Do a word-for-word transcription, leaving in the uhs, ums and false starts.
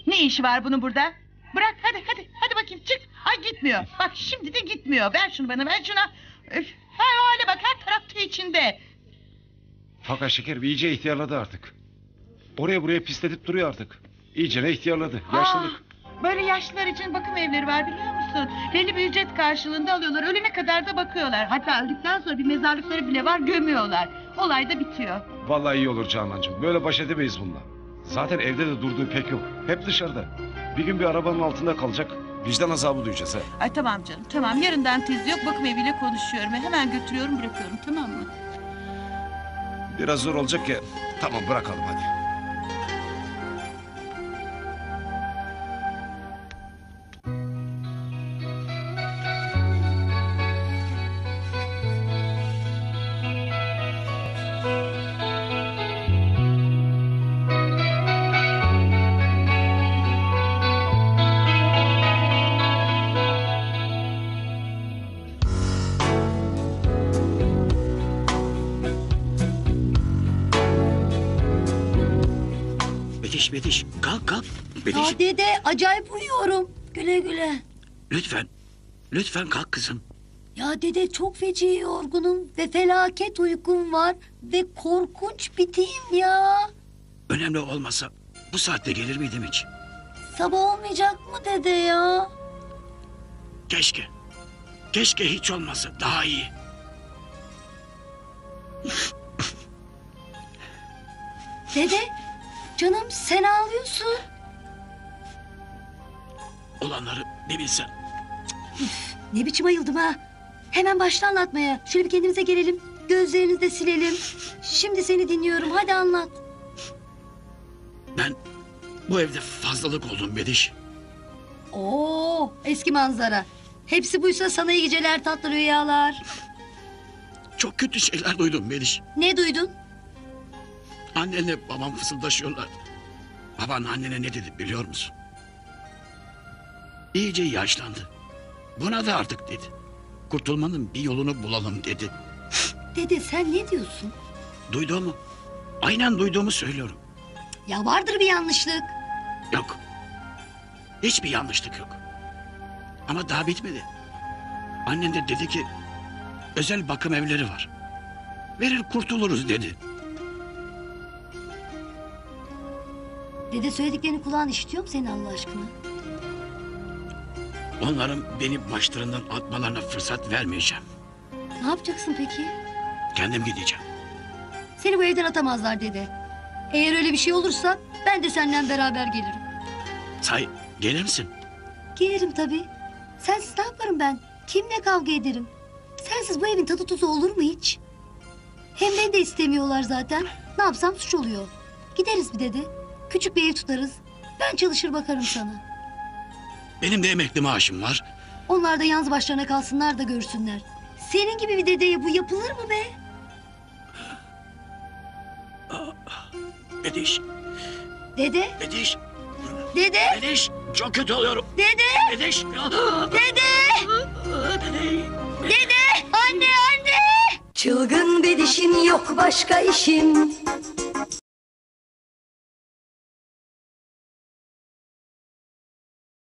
Ne işi var bunun burada? Bırak hadi hadi hadi bakayım çık. Ay gitmiyor. Bak şimdi de gitmiyor. Ver şunu bana ver şuna. Öf, her hale bak her tarafta içinde. Fakat şekerim iyice ihtiyarladı artık. Oraya buraya pisletip duruyor artık. İyice ne ihtiyarladı. Yaşlılık. Aa, böyle yaşlılar için bakım evleri var biliyor musun? Belli bir ücret karşılığında alıyorlar. Ölene kadar da bakıyorlar. Hatta öldükten sonra bir mezarlıkları bile var gömüyorlar. Olay da bitiyor. Vallahi iyi olur Canancığım. Böyle baş edemeyiz bununla. Zaten evde de durduğu pek yok. Hep dışarıda. Bir gün bir arabanın altında kalacak. Vicdan azabı duyacağız ha. Ay tamam canım tamam yarından tez yok bakım eviyle konuşuyorum. Hemen götürüyorum bırakıyorum tamam mı? Biraz zor olacak ya. Tamam bırakalım hadi. Bediş, Bediş, kalk kalk. Bediş, Ya dede acayip uyuyorum. Güle güle. lütfen, lütfen kalk kızım. Ya dede çok feci yorgunum ve felaket uykum var. Ve korkunç biteyim ya. Önemli olmasa bu saatte gelir miydim hiç? Sabah olmayacak mı dede ya? Keşke, keşke hiç olmasa daha iyi. Dede canım sen ağlıyorsun. Olanları bir bilsen. Ne biçim ayıldım ha. Hemen başla anlatmaya. Şöyle bir kendimize gelelim. Gözlerinizi de silelim. Şimdi seni dinliyorum hadi anlat. Ben bu evde fazlalık oldum Bediş. Oo eski manzara. Hepsi buysa sana iyi geceler tatlı rüyalar. Çok kötü şeyler duydum Bediş. Ne duydun? Annenle babam fısıldaşıyorlar. Baban annene ne dedi biliyor musun? İyice yaşlandı. Buna da artık dedi. Kurtulmanın bir yolunu bulalım dedi. Dede sen ne diyorsun? Duyduğumu, aynen duyduğumu söylüyorum. Ya vardır bir yanlışlık. Yok. Hiçbir yanlışlık yok. Ama daha bitmedi. Annen de dedi ki özel bakım evleri var. Verir kurtuluruz dedi. Dede söylediklerini kulağın işitiyor mu senin Allah aşkına? Onların beni başlarından atmalarına fırsat vermeyeceğim. Ne yapacaksın peki? Kendim gideceğim. Seni bu evden atamazlar dede. Eğer öyle bir şey olursa ben de seninle beraber gelirim. Say, gelir misin? Gelirim tabii. Sensiz ne yaparım ben? Kimle kavga ederim? Sensiz bu evin tadı tuzu olur mu hiç? Hem beni de istemiyorlar zaten. Ne yapsam suç oluyor. Gideriz bir dede. Küçük bir ev tutarız. Ben çalışır bakarım sana. Benim de emekli maaşım var. Onlar da yalnız başlarına kalsınlar da görsünler. Senin gibi bir dedeye bu yapılır mı be? Bediş, Dede, Bediş, dede, Bediş. Çok kötü oluyorum. dede, Bediş. dede, Bediş. dede, anne, anne. Çılgın bedişin yok başka işin.